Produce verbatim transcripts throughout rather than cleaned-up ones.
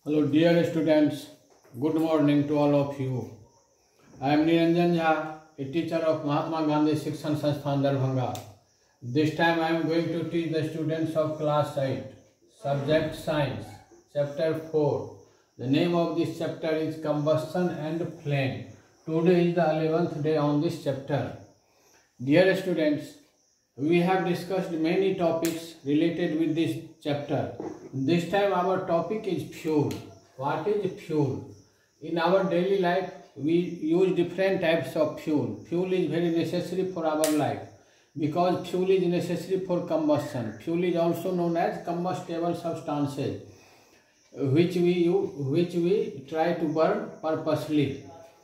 Hello dear students, good morning to all of you. I am Niranjan Jha, a teacher of Mahatma Gandhi Shikshan Sansthan Darbhanga. This time I am going to teach the students of class eight, subject science, chapter four. The name of this chapter is Combustion and Flame. Today is the eleventh day on this chapter. Dear students, we have discussed many topics related with this chapter. This time our topic is fuel. What is fuel? In our daily life, we use different types of fuel. Fuel is very necessary for our life because fuel is necessary for combustion. Fuel is also known as combustible substances, which we use, which we try to burn purposely.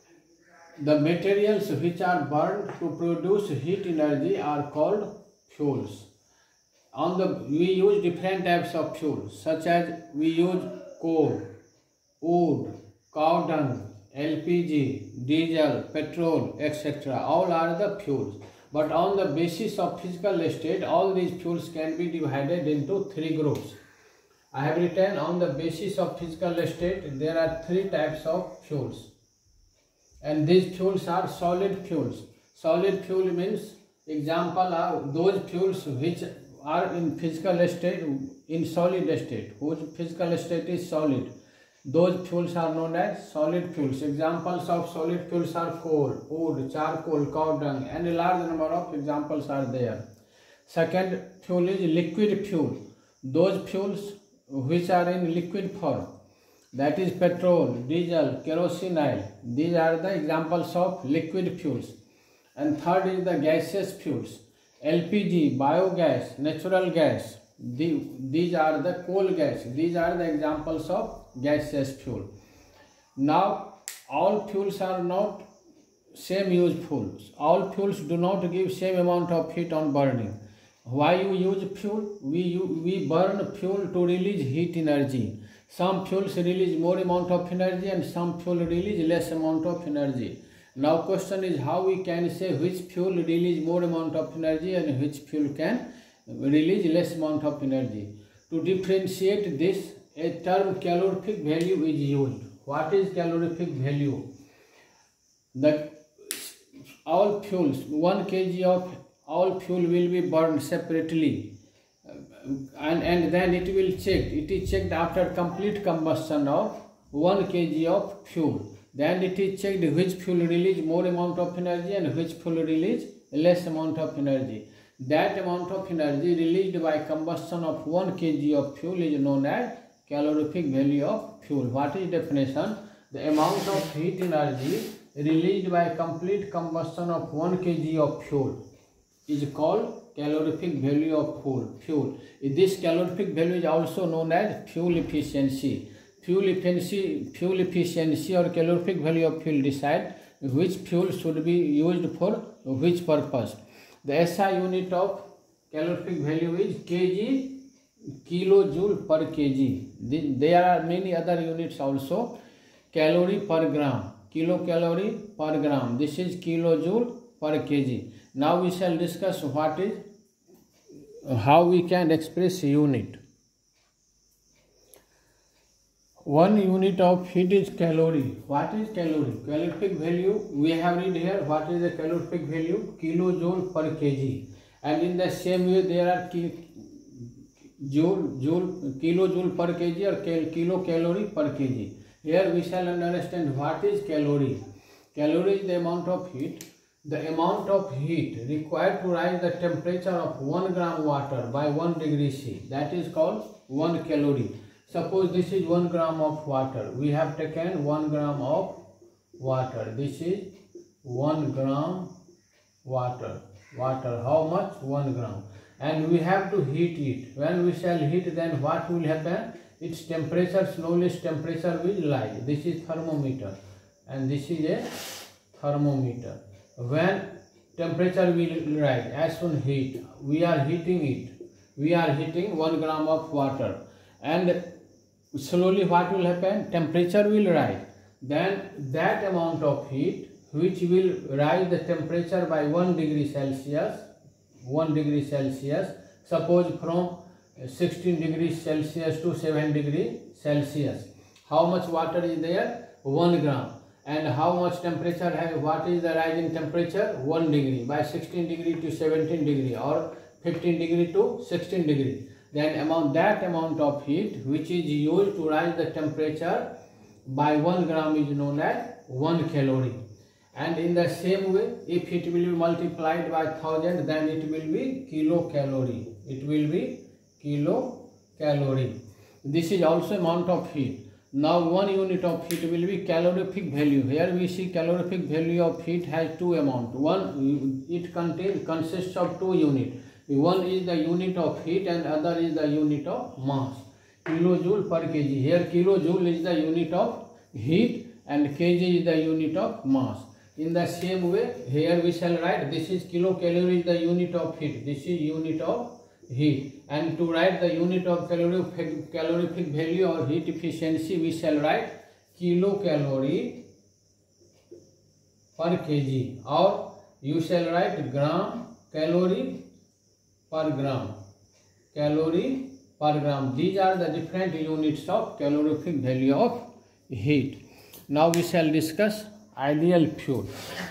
The materials which are burned to produce heat energy are called fuels. On the we use different types of fuels, such as we use coal, wood, cow dung, L P G, diesel, petrol, et cetera. All are the fuels. But on the basis of physical state, all these fuels can be divided into three groups. I have written on the basis of physical state, there are three types of fuels. And these fuels are solid fuels. Solid fuel means, example are those fuels which are in physical state, in solid state, whose physical state is solid. Those fuels are known as solid fuels. Examples of solid fuels are coal, wood, charcoal, cow dung, and a large number of examples are there. Second fuel is liquid fuel. Those fuels which are in liquid form, that is petrol, diesel, kerosene oil. These are the examples of liquid fuels. And third is the gaseous fuels. L P G, biogas, natural gas. The, these are the coal gas. These are the examples of gaseous fuel. Now, all fuels are not same useful. All fuels do not give same amount of heat on burning. Why you use fuel? We, you, we burn fuel to release heat energy. Some fuels release more amount of energy and some fuel release less amount of energy. Now question is how we can say which fuel release more amount of energy and which fuel can release less amount of energy. To differentiate this, a term calorific value is used. What is calorific value? The all fuels, one kilogram of all fuel will be burned separately. And, and then it will check. It is checked after complete combustion of one kilogram of fuel. Then it is checked which fuel release more amount of energy and which fuel release less amount of energy. That amount of energy released by combustion of one kilogram of fuel is known as calorific value of fuel. What is definition? The amount of heat energy released by complete combustion of one kilogram of fuel is called calorific value of fuel. Fuel. This calorific value is also known as fuel efficiency. Fuel efficiency, fuel efficiency or calorific value of fuel decide which fuel should be used for which purpose. The S I unit of calorific value is kg, kilojoule per kg. There are many other units also. Calorie per gram, kilocalorie per gram. This is kilojoule per kg. Now we shall discuss what is, how we can express unit. One unit of heat is calorie. What is calorie? Calorific value, we have read here, what is the calorific value? Kilojoule per kg. And in the same way, there are ki, joule, joule, kilojoule per kg or kilocalorie per kg. Here we shall understand what is calorie. Calorie is the amount of heat. The amount of heat required to rise the temperature of one gram water by one degree C. That is called one calorie. Suppose this is one gram of water. We have taken one gram of water. This is one gram water. Water. How much? one gram. And we have to heat it. When we shall heat, then what will happen? Its temperature, slowest temperature will rise. This is thermometer. And this is a thermometer. When temperature will rise, as soon heat, we are heating it. We are heating one gram of water. And slowly what will happen? Temperature will rise. Then that amount of heat which will rise the temperature by one degree Celsius, one degree Celsius, suppose from sixteen degrees Celsius to seven degrees Celsius. How much water is there? one gram. And how much temperature has, what is the rise in temperature? one degree, by sixteen degree to seventeen degree, or fifteen degree to sixteen degree. Then amount, that amount of heat which is used to rise the temperature by one gram is known as one calorie. And in the same way, if it will be multiplied by one thousand, then it will be kilocalorie. It will be kilocalorie. This is also amount of heat. Now one unit of heat will be calorific value. Here we see calorific value of heat has two amount. One, it contains consists of two units. One is the unit of heat and other is the unit of mass. Kilojoule per kg. Here kilojoule is the unit of heat and kg is the unit of mass. In the same way, here we shall write this is kilocalorie is the unit of heat. This is unit of heat. And to write the unit of calorific, calorific value or heat efficiency, we shall write kilocalorie per kg, or you shall write gram calorie per gram. Calorie per gram. These are the different units of calorific value of heat. Now we shall discuss ideal fuel.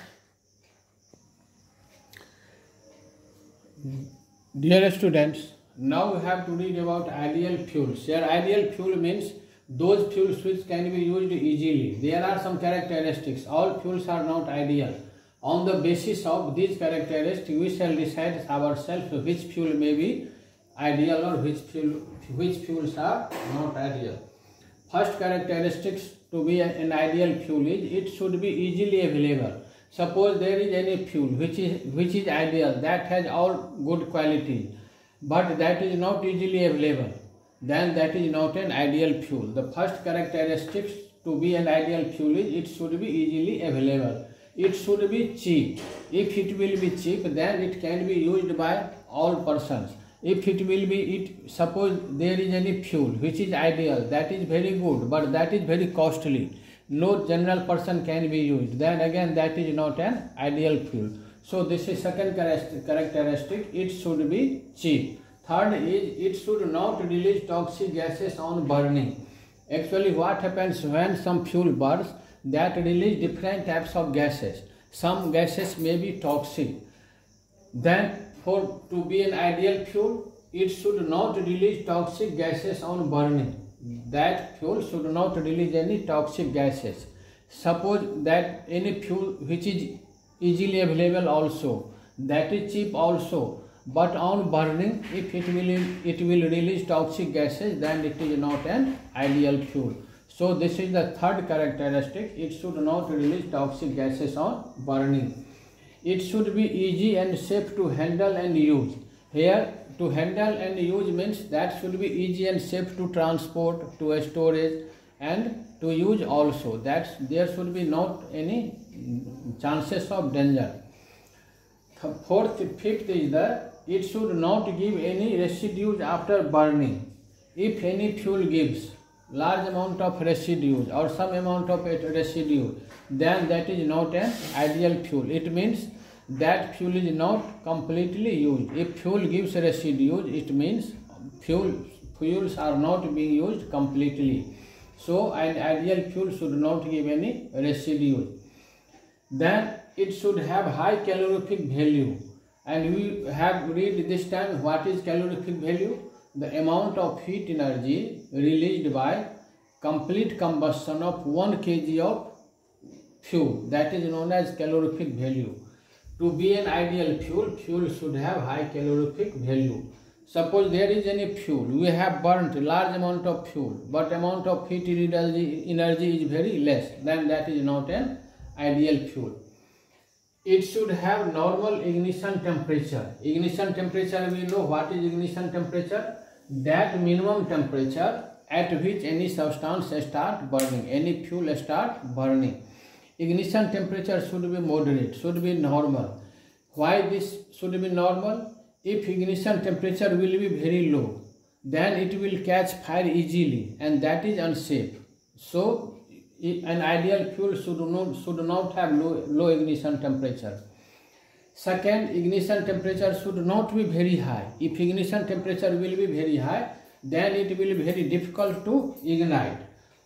Dear students, now we have to read about ideal fuels. Here ideal fuel means those fuels which can be used easily. There are some characteristics. All fuels are not ideal. On the basis of these characteristics, we shall decide ourselves which fuel may be ideal or which fuel, which fuels are not ideal. First characteristics to be an ideal fuel is it should be easily available. Suppose there is any fuel which is which is ideal, that has all good qualities, but that is not easily available, then that is not an ideal fuel. The first characteristics to be an ideal fuel is it should be easily available. It should be cheap. If it will be cheap, then it can be used by all persons. If it will be, it suppose there is any fuel which is ideal, that is very good, but that is very costly, no general person can be used, then again that is not an ideal fuel. So this is second characteristic, it should be cheap. Third is it should not release toxic gases on burning. Actually what happens when some fuel burns, that release different types of gases. Some gases may be toxic. Then for to be an ideal fuel, it should not release toxic gases on burning. That fuel should not release any toxic gases. Suppose that any fuel which is easily available also, that is cheap also, but on burning, if it will it will release toxic gases, then it is not an ideal fuel. So this is the third characteristic, it should not release toxic gases on burning. It should be easy and safe to handle and use. Here to handle and use means that should be easy and safe to transport, to storage and to use also. That there should be not any chances of danger. Fourth, fifth is that it should not give any residues after burning. If any fuel gives large amount of residues or some amount of residue, then that is not an ideal fuel. It means that fuel is not completely used. If fuel gives residues, it means fuel fuels are not being used completely. So an ideal fuel should not give any residues. Then it should have high calorific value. And we have read this time what is calorific value? The amount of heat energy released by complete combustion of one kilogram of fuel, that is known as calorific value. To be an ideal fuel, fuel should have high calorific value. Suppose there is any fuel, we have burnt a large amount of fuel, but amount of heat energy, energy is very less, then that is not an ideal fuel. It should have normal ignition temperature. Ignition temperature, we know what is ignition temperature? That minimum temperature at which any substance start burning, any fuel start burning. Ignition temperature should be moderate, should be normal. Why this should be normal? If ignition temperature will be very low, then it will catch fire easily and that is unsafe. So an ideal fuel should not, should not have low, low ignition temperature. Second, ignition temperature should not be very high. If ignition temperature will be very high, then it will be very difficult to ignite.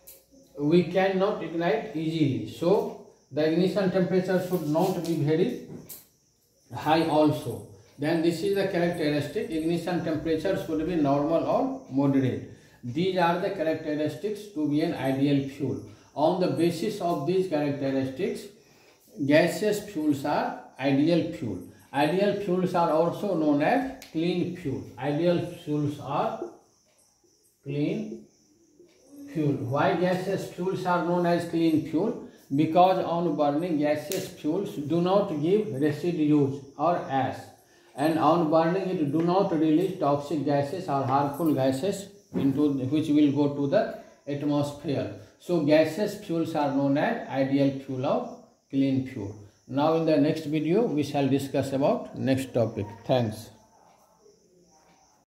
we cannot ignite easily. So the ignition temperature should not be very high also. Then this is the characteristic. Ignition temperature should be normal or moderate. These are the characteristics to be an ideal fuel. On the basis of these characteristics, gaseous fuels are ideal fuel. Ideal fuels are also known as clean fuel. Ideal fuels are clean fuel. Why gaseous fuels are known as clean fuel? Because on burning, gaseous fuels do not give residues or ash, and on burning it do not release toxic gases or harmful gases into which will go to the atmosphere. So gaseous fuels are known as ideal fuel of clean fuel. Now in the next video we shall discuss about next topic. Thanks.